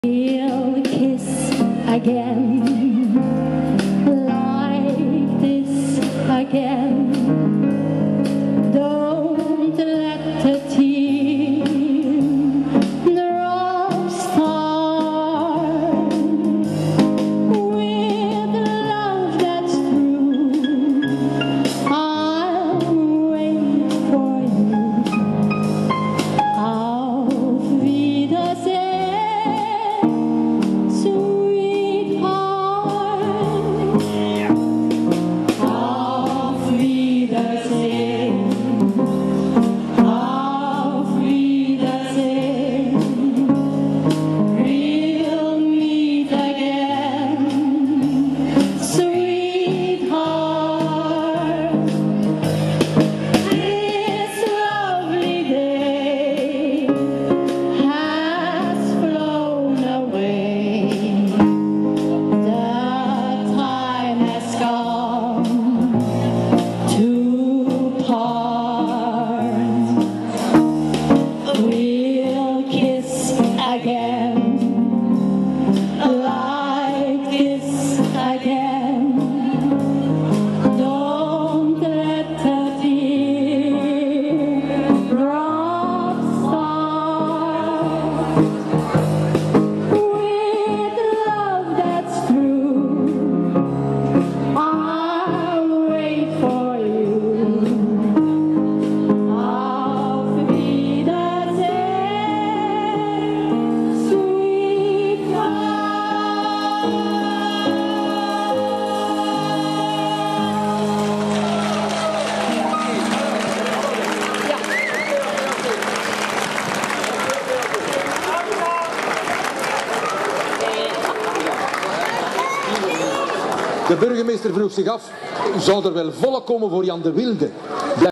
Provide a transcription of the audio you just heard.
We'll kiss again, like this again. Don't let the teardrops start. With love that's true, I'll wait for you. Auf Wiedersehen, sweetheart. Auf Wiedersehen, auf Wiedersehen. We'll meet again, sweetheart. This lovely day has flown away. The time has come to part. We'll kiss again, like this again. Don't let the teardrops start. With love that's true, I'll wait for you. Auf Wiedersehen, De burgemeester vroeg zich af, zou er wel volk komen voor Jan de Wilde?